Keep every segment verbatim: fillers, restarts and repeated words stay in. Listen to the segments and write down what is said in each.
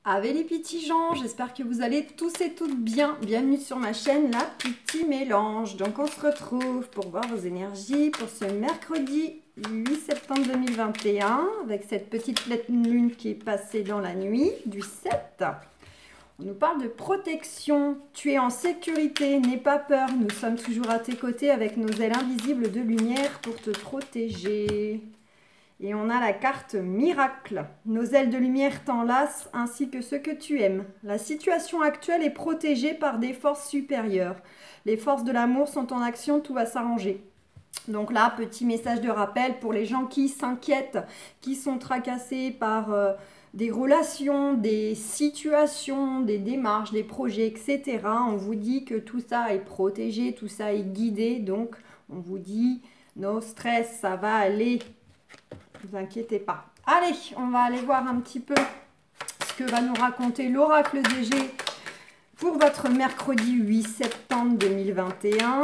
Ave les petits gens, j'espère que vous allez tous et toutes bien. Bienvenue sur ma chaîne La Petit Mélange. Donc on se retrouve pour voir vos énergies pour ce mercredi huit septembre deux mille vingt et un avec cette petite pleine lune qui est passée dans la nuit du sept. On nous parle de protection. Tu es en sécurité, n'aie pas peur. Nous sommes toujours à tes côtés avec nos ailes invisibles de lumière pour te protéger. Et on a la carte miracle. Nos ailes de lumière t'enlacent ainsi que ceux que tu aimes. La situation actuelle est protégée par des forces supérieures. Les forces de l'amour sont en action, tout va s'arranger. Donc là, petit message de rappel pour les gens qui s'inquiètent, qui sont tracassés par euh, des relations, des situations, des démarches, des projets, et cetera. On vous dit que tout ça est protégé, tout ça est guidé. Donc, on vous dit, no stress, ça va aller. Ne vous inquiétez pas. Allez, on va aller voir un petit peu ce que va nous raconter l'oracle D G pour votre mercredi huit septembre deux mille vingt et un.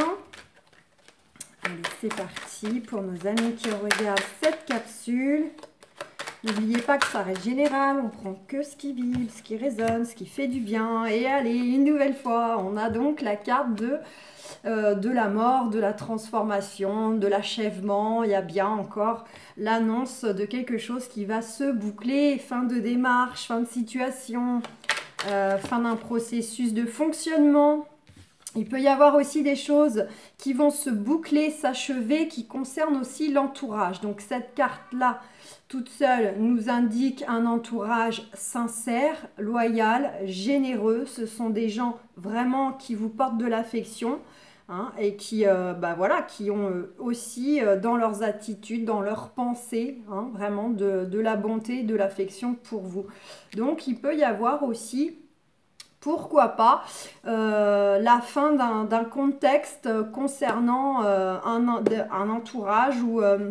Allez, c'est parti pour nos amis qui regardent cette capsule. N'oubliez pas que ça reste général, on prend que ce qui vibre, ce qui résonne, ce qui fait du bien. Et allez, une nouvelle fois, on a donc la carte de... Euh, de la mort, de la transformation, de l'achèvement. Il y a bien encore l'annonce de quelque chose qui va se boucler, fin de démarche, fin de situation, euh, fin d'un processus de fonctionnement. Il peut y avoir aussi des choses qui vont se boucler, s'achever, qui concernent aussi l'entourage. Donc cette carte-là, toute seule, nous indique un entourage sincère, loyal, généreux. Ce sont des gens vraiment qui vous portent de l'affection. Hein, et qui, euh, bah voilà, qui ont euh, aussi euh, dans leurs attitudes, dans leurs pensées, hein, vraiment de, de la bonté, de l'affection pour vous. Donc il peut y avoir aussi, pourquoi pas, euh, la fin d'un contexte concernant euh, un, un entourage ou, euh,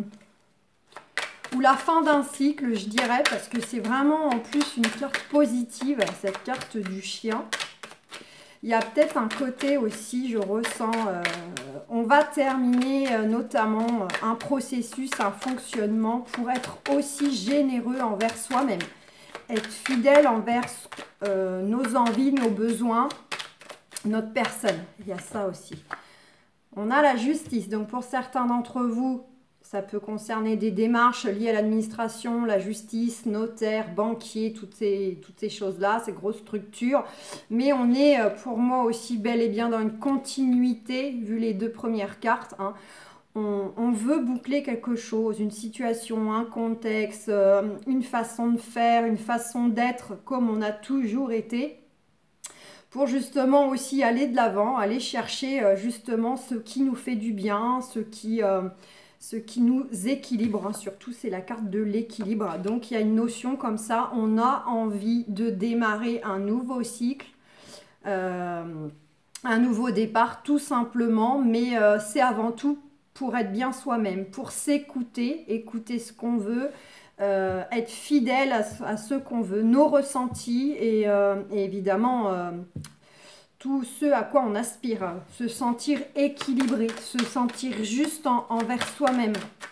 ou la fin d'un cycle, je dirais, parce que c'est vraiment en plus une carte positive, cette carte du chien. Il y a peut-être un côté aussi, je ressens, euh, on va terminer euh, notamment euh, un processus, un fonctionnement pour être aussi généreux envers soi-même. Être fidèle envers euh, nos envies, nos besoins, notre personne. Il y a ça aussi. On a la justice. Donc pour certains d'entre vous, ça peut concerner des démarches liées à l'administration, la justice, notaire, banquier, toutes ces, toutes ces choses-là, ces grosses structures. Mais on est pour moi aussi bel et bien dans une continuité, vu les deux premières cartes. Hein. On, on veut boucler quelque chose, une situation, un contexte, euh, une façon de faire, une façon d'être comme on a toujours été. Pour justement aussi aller de l'avant, aller chercher euh, justement ce qui nous fait du bien, ce qui... Euh, ce qui nous équilibre, hein. Surtout c'est la carte de l'équilibre. Donc il y a une notion comme ça, on a envie de démarrer un nouveau cycle, euh, un nouveau départ tout simplement, mais euh, c'est avant tout pour être bien soi-même, pour s'écouter, écouter ce qu'on veut, euh, être fidèle à, à ce qu'on veut, nos ressentis et, euh, et évidemment... Euh, tout ce à quoi on aspire, se sentir équilibré, se sentir juste en, envers soi-même.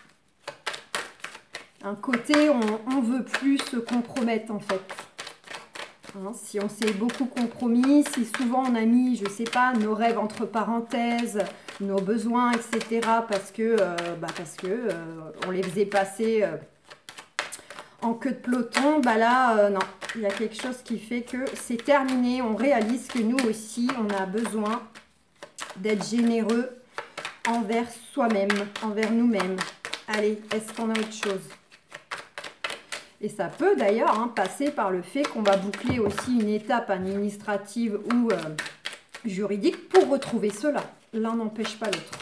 Un côté, on ne veut plus se compromettre en fait. Hein, si on s'est beaucoup compromis, si souvent on a mis, je ne sais pas, nos rêves entre parenthèses, nos besoins, et cetera. Parce que, euh, bah parce que euh, on les faisait passer euh, en queue de peloton, bah là, euh, non. Il y a quelque chose qui fait que c'est terminé. On réalise que nous aussi, on a besoin d'être généreux envers soi-même, envers nous-mêmes. Allez, est-ce qu'on a autre chose? Et ça peut d'ailleurs hein, passer par le fait qu'on va boucler aussi une étape administrative ou euh, juridique pour retrouver cela. L'un n'empêche pas l'autre.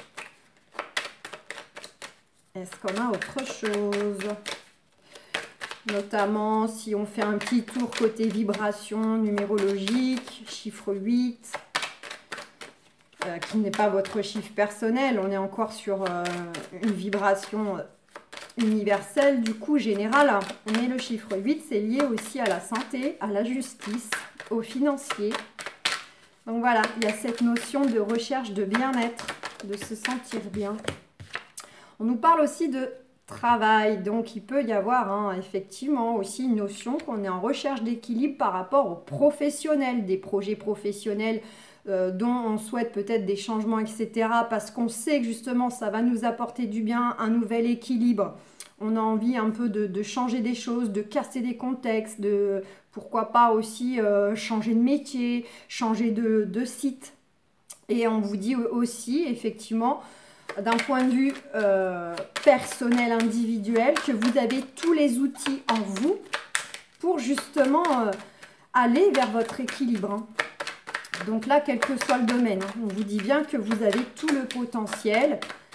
Est-ce qu'on a autre chose? Notamment si on fait un petit tour côté vibration numérologique, chiffre huit, euh, qui n'est pas votre chiffre personnel, on est encore sur euh, une vibration universelle, du coup générale. Mais le chiffre huit, c'est lié aussi à la santé, à la justice, au financier. Donc voilà, il y a cette notion de recherche de bien-être, de se sentir bien. On nous parle aussi de travail. Donc, il peut y avoir hein, effectivement aussi une notion qu'on est en recherche d'équilibre par rapport aux professionnels, des projets professionnels euh, dont on souhaite peut-être des changements, et cetera. Parce qu'on sait que justement, ça va nous apporter du bien, un nouvel équilibre. On a envie un peu de, de changer des choses, de casser des contextes, de pourquoi pas aussi euh, changer de métier, changer de, de site. Et on vous dit aussi, effectivement, d'un point de vue euh, personnel, individuel, que vous avez tous les outils en vous pour justement euh, aller vers votre équilibre. Hein. Donc là, quel que soit le domaine, hein, on vous dit bien que vous avez tout le potentiel,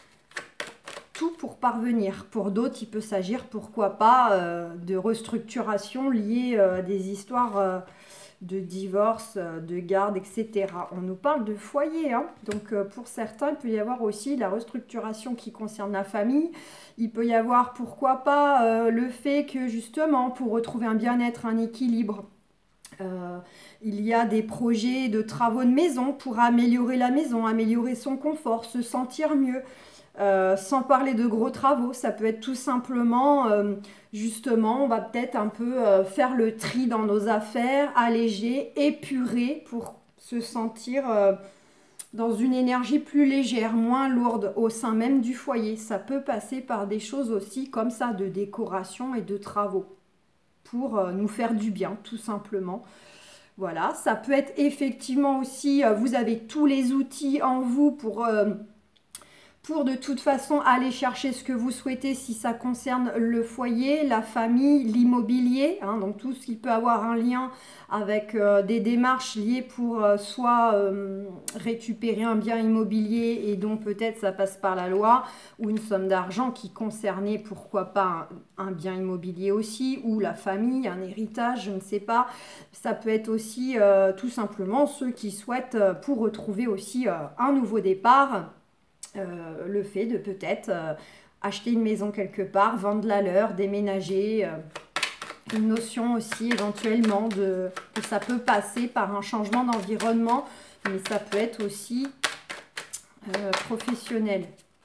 tout pour parvenir. Pour d'autres, il peut s'agir, pourquoi pas, euh, de restructuration liée euh, à des histoires euh, de divorce, euh, de garde, et cetera. On nous parle de foyer. Hein. Donc, euh, pour certains, il peut y avoir aussi la restructuration qui concerne la famille. Il peut y avoir, pourquoi pas, euh, le fait que, justement, pour retrouver un bien-être, un équilibre, euh, il y a des projets de travaux de maison pour améliorer la maison, améliorer son confort, se sentir mieux. Euh, sans parler de gros travaux, ça peut être tout simplement, euh, justement, on va peut-être un peu euh, faire le tri dans nos affaires, alléger, épurer pour se sentir euh, dans une énergie plus légère, moins lourde au sein même du foyer. Ça peut passer par des choses aussi comme ça, de décoration et de travaux pour euh, nous faire du bien, tout simplement. Voilà, ça peut être effectivement aussi, euh, vous avez tous les outils en vous pour... Euh, pour de toute façon aller chercher ce que vous souhaitez si ça concerne le foyer, la famille, l'immobilier, hein, donc tout ce qui peut avoir un lien avec euh, des démarches liées pour euh, soit euh, récupérer un bien immobilier et donc peut-être ça passe par la loi, ou une somme d'argent qui concernait pourquoi pas un, un bien immobilier aussi, ou la famille, un héritage, je ne sais pas. Ça peut être aussi euh, tout simplement ceux qui souhaitent euh, pour retrouver aussi euh, un nouveau départ. Euh, le fait de peut-être euh, acheter une maison quelque part, vendre la leur, déménager, euh, une notion aussi éventuellement de, que ça peut passer par un changement d'environnement, mais ça peut être aussi euh, professionnel.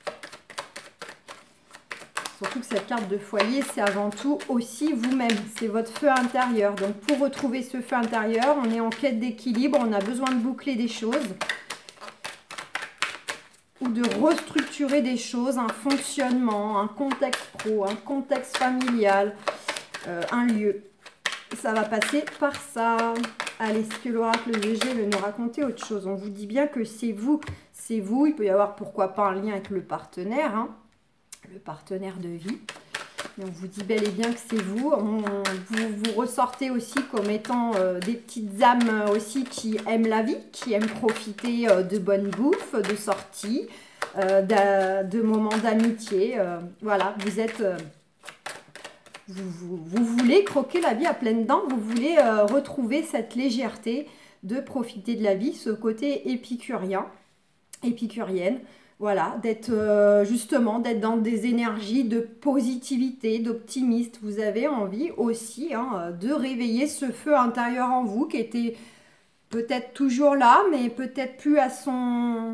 Surtout que cette carte de foyer, c'est avant tout aussi vous-même, c'est votre feu intérieur. Donc pour retrouver ce feu intérieur, on est en quête d'équilibre, on a besoin de boucler des choses, ou de restructurer des choses, un fonctionnement, un contexte pro, un contexte familial, euh, un lieu. Ça va passer par ça. Allez, ce que l'oracle de G veut nous raconter autre chose. On vous dit bien que c'est vous, c'est vous. Il peut y avoir pourquoi pas un lien avec le partenaire, hein, le partenaire de vie. Et on vous dit bel et bien que c'est vous. On, vous. Vous ressortez aussi comme étant euh, des petites âmes aussi qui aiment la vie, qui aiment profiter euh, de bonnes bouffes, de sorties, euh, de moments d'amitié. Euh, voilà, vous êtes... Euh, vous, vous, vous voulez croquer la vie à pleines dents, vous voulez euh, retrouver cette légèreté de profiter de la vie, ce côté épicurien, épicurienne. Voilà, d'être euh, justement, d'être dans des énergies de positivité, d'optimiste. Vous avez envie aussi hein, de réveiller ce feu intérieur en vous qui était peut-être toujours là, mais peut-être plus à son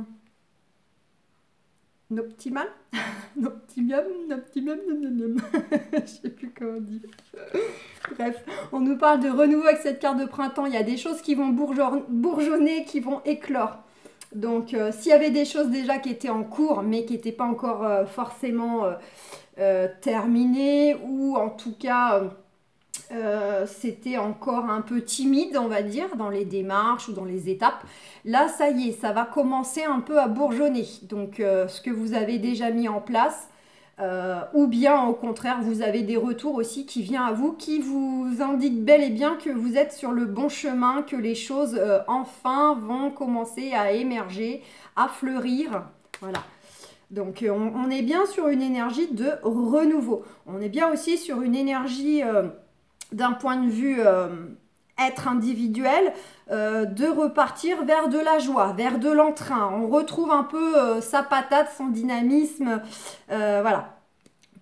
optimal. Optimum, optimum, je ne sais plus comment dire. Bref, on nous parle de renouveau avec cette carte de printemps. Il y a des choses qui vont bourgeonner, qui vont éclore. Donc, euh, s'il y avait des choses déjà qui étaient en cours, mais qui n'étaient pas encore euh, forcément euh, euh, terminées, ou en tout cas, euh, euh, c'était encore un peu timide, on va dire, dans les démarches ou dans les étapes. Là, ça y est, ça va commencer un peu à bourgeonner. Donc, euh, ce que vous avez déjà mis en place, euh, ou bien au contraire, vous avez des retours aussi qui viennent à vous, qui vous indiquent bel et bien que vous êtes sur le bon chemin, que les choses euh, enfin vont commencer à émerger, à fleurir. Voilà. Donc, euh, on, on est bien sur une énergie de renouveau. On est bien aussi sur une énergie euh, d'un point de vue euh, être individuel, euh, de repartir vers de la joie, vers de l'entrain. On retrouve un peu euh, sa patate, son dynamisme, euh, voilà.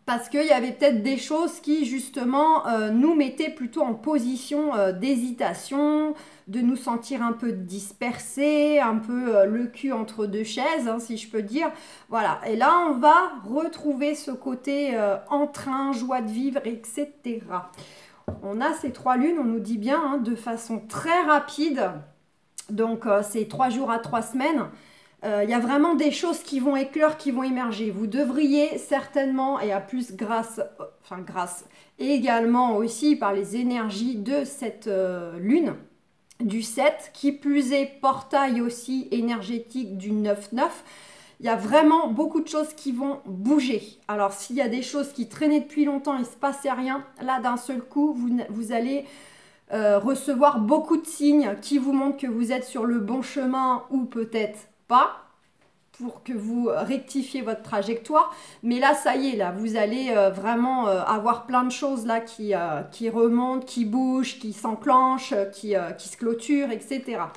parce qu'il y avait peut-être des choses qui justement euh, nous mettaient plutôt en position euh, d'hésitation, de nous sentir un peu dispersés, un peu euh, le cul entre deux chaises, hein, si je peux dire. Voilà, et là on va retrouver ce côté euh, entrain, joie de vivre, et cetera. On a ces trois lunes, on nous dit bien, hein, de façon très rapide, donc euh, c'est trois jours à trois semaines. Il euh, y a vraiment des choses qui vont éclore, qui vont émerger. Vous devriez certainement, et à plus grâce, enfin grâce, et également aussi par les énergies de cette euh, lune, du sept, qui plus est portail aussi énergétique du neuf neuf, il y a vraiment beaucoup de choses qui vont bouger. Alors s'il y a des choses qui traînaient depuis longtemps, il ne se passait rien, là d'un seul coup, vous, vous allez euh, recevoir beaucoup de signes qui vous montrent que vous êtes sur le bon chemin ou peut-être pas, pour que vous rectifiez votre trajectoire. Mais là, ça y est, là, vous allez euh, vraiment euh, avoir plein de choses là qui, euh, qui remontent, qui bougent, qui s'enclenchent, qui, euh, qui se clôturent, et cetera.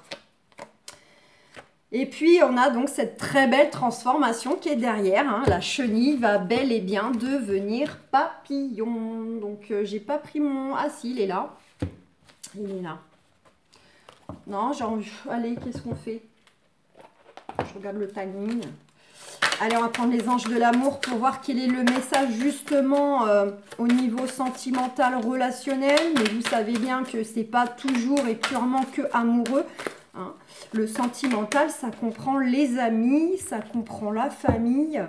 Et puis, on a donc cette très belle transformation qui est derrière. Hein. La chenille va bel et bien devenir papillon. Donc, euh, j'ai pas pris mon... Ah si, il est là. Il est là. Non, j'ai envie... Allez, qu'est-ce qu'on fait? Je regarde le timing. Allez, on va prendre les anges de l'amour pour voir quel est le message justement euh, au niveau sentimental, relationnel. Mais vous savez bien que c'est pas toujours et purement que amoureux. Hein. Le sentimental, ça comprend les amis, ça comprend la famille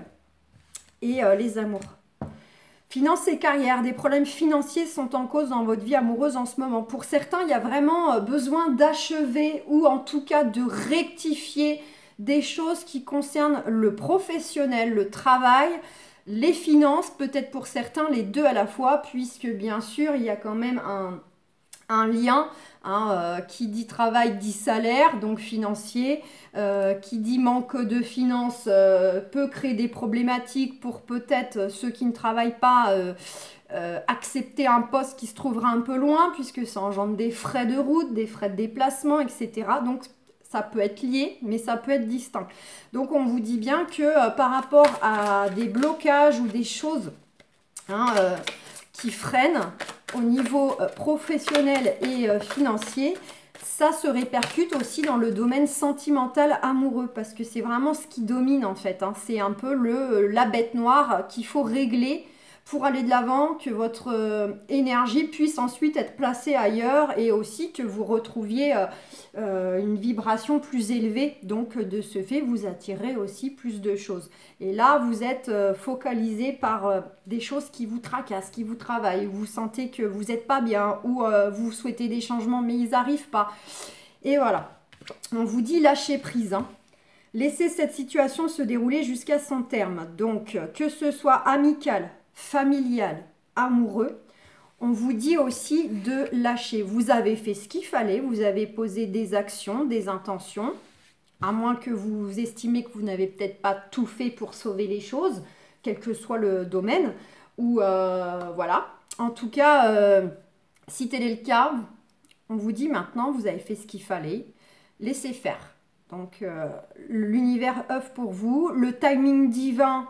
et euh, les amours. Finances et carrière, des problèmes financiers sont en cause dans votre vie amoureuse en ce moment. Pour certains, il y a vraiment besoin d'achever ou en tout cas de rectifier des choses qui concernent le professionnel, le travail, les finances, peut-être pour certains les deux à la fois, puisque bien sûr il y a quand même un, un lien, hein, euh, qui dit travail dit salaire, donc financier, euh, qui dit manque de finances euh, peut créer des problématiques pour peut-être ceux qui ne travaillent pas euh, euh, accepter un poste qui se trouvera un peu loin, puisque ça engendre des frais de route, des frais de déplacement, et cetera. Donc ça peut être lié, mais ça peut être distinct. Donc, on vous dit bien que euh, par rapport à des blocages ou des choses hein, euh, qui freinent au niveau euh, professionnel et euh, financier, ça se répercute aussi dans le domaine sentimental amoureux, parce que c'est vraiment ce qui domine en fait. Hein. C'est un peu le, la bête noire qu'il faut régler pour aller de l'avant, que votre euh, énergie puisse ensuite être placée ailleurs et aussi que vous retrouviez euh, euh, une vibration plus élevée. Donc de ce fait, vous attirez aussi plus de choses. Et là, vous êtes euh, focalisé par euh, des choses qui vous tracassent, qui vous travaillent. Vous sentez que vous n'êtes pas bien ou euh, vous souhaitez des changements mais ils n'arrivent pas. Et voilà, on vous dit lâcher prise. Hein. Laissez cette situation se dérouler jusqu'à son terme. Donc que ce soit amical, familial, amoureux, on vous dit aussi de lâcher. Vous avez fait ce qu'il fallait, vous avez posé des actions, des intentions, à moins que vous estimez que vous n'avez peut-être pas tout fait pour sauver les choses, quel que soit le domaine, ou euh, voilà. En tout cas, euh, si tel est le cas, on vous dit maintenant, vous avez fait ce qu'il fallait, laissez faire. Donc, euh, l'univers œuvre pour vous, le timing divin,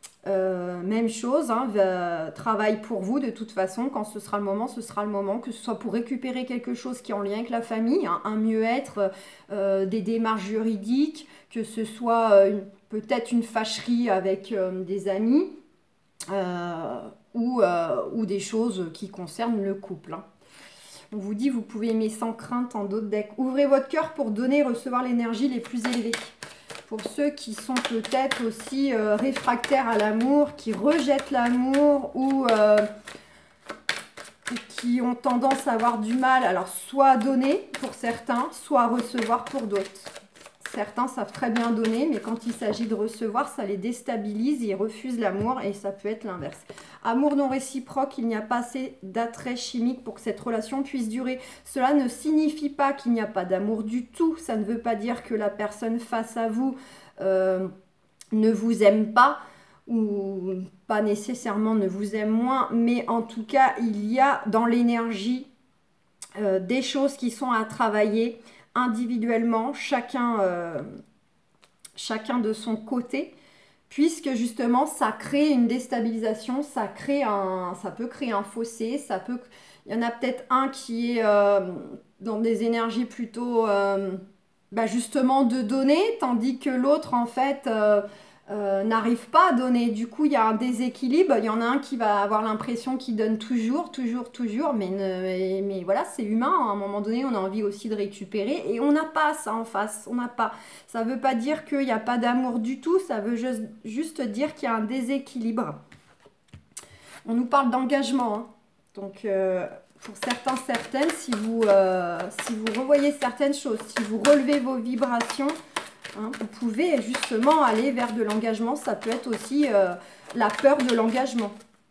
Euh, même chose, hein, va, travaille pour vous de toute façon. Quand ce sera le moment, ce sera le moment, que ce soit pour récupérer quelque chose qui est en lien avec la famille, hein, un mieux-être, euh, des démarches juridiques, que ce soit euh, peut-être une fâcherie avec euh, des amis euh, ou, euh, ou des choses qui concernent le couple. Hein. On vous dit, vous pouvez aimer sans crainte en d'autres decks. Ouvrez votre cœur pour donner et recevoir l'énergie les plus élevées. Pour ceux qui sont peut-être aussi euh, réfractaires à l'amour, qui rejettent l'amour ou euh, qui ont tendance à avoir du mal, alors soit à donner pour certains, soit à recevoir pour d'autres. Certains savent très bien donner, mais quand il s'agit de recevoir, ça les déstabilise, ils refusent l'amour et ça peut être l'inverse. Amour non réciproque, il n'y a pas assez d'attrait chimique pour que cette relation puisse durer. Cela ne signifie pas qu'il n'y a pas d'amour du tout. Ça ne veut pas dire que la personne face à vous euh, ne vous aime pas ou pas nécessairement ne vous aime moins, mais en tout cas, il y a dans l'énergie euh, des choses qui sont à travailler individuellement, chacun, euh, chacun de son côté, puisque justement ça crée une déstabilisation, ça crée un, ça peut créer un fossé, ça peut, il y en a peut-être un qui est euh, dans des énergies plutôt euh, bah justement de donner, tandis que l'autre en fait euh, euh, n'arrive pas à donner. Du coup, il y a un déséquilibre. Il y en a un qui va avoir l'impression qu'il donne toujours, toujours, toujours, mais, ne, mais, mais voilà, c'est humain. À un moment donné, on a envie aussi de récupérer et on n'a pas ça en face. On n'a pas. Ça ne veut pas dire qu'il n'y a pas d'amour du tout. Ça veut juste, juste dire qu'il y a un déséquilibre. On nous parle d'engagement, hein. Donc, euh, pour certains, certaines, si vous, euh, si vous revoyez certaines choses, si vous relevez vos vibrations, hein, vous pouvez justement aller vers de l'engagement. Ça peut être aussi euh, la peur de l'engagement.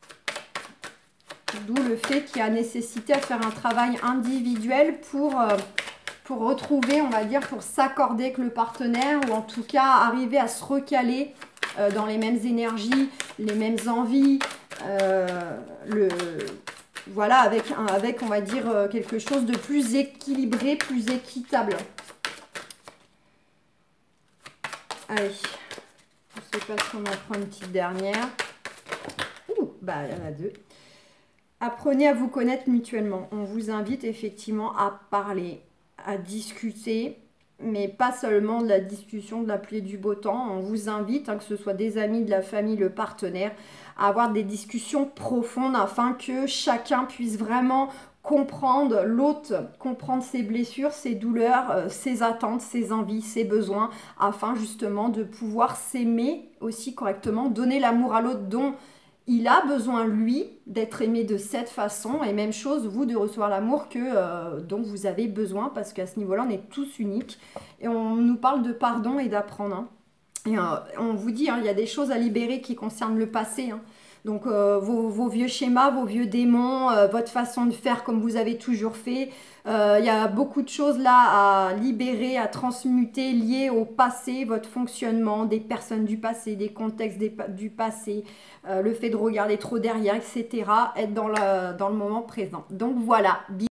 D'où le fait qu'il y a nécessité à faire un travail individuel pour, euh, pour retrouver, on va dire, pour s'accorder avec le partenaire ou en tout cas arriver à se recaler euh, dans les mêmes énergies, les mêmes envies, euh, le... Voilà, avec, un, avec, on va dire, quelque chose de plus équilibré, plus équitable. Allez, je ne sais pas si on en prend une petite dernière. Ouh, bah, il y en a deux. Apprenez à vous connaître mutuellement. On vous invite effectivement à parler, à discuter, mais pas seulement de la discussion de la pluie et du beau temps. On vous invite, hein, que ce soit des amis, de la famille, le partenaire, à avoir des discussions profondes afin que chacun puisse vraiment comprendre l'autre, comprendre ses blessures, ses douleurs, euh, ses attentes, ses envies, ses besoins, afin justement de pouvoir s'aimer aussi correctement, donner l'amour à l'autre dont il a besoin, lui, d'être aimé de cette façon, et même chose, vous, de recevoir l'amour que euh, dont vous avez besoin, parce qu'à ce niveau-là, on est tous uniques, et on nous parle de pardon et d'apprendre, hein. Et euh, on vous dit, hein, il y a des choses à libérer qui concernent le passé, hein. Donc euh, vos, vos vieux schémas, vos vieux démons, euh, votre façon de faire comme vous avez toujours fait. Euh, il y a beaucoup de choses là à libérer, à transmuter, liées au passé, votre fonctionnement, des personnes du passé, des contextes des, du passé, euh, le fait de regarder trop derrière, et cetera. Être dans le, dans le moment présent. Donc voilà.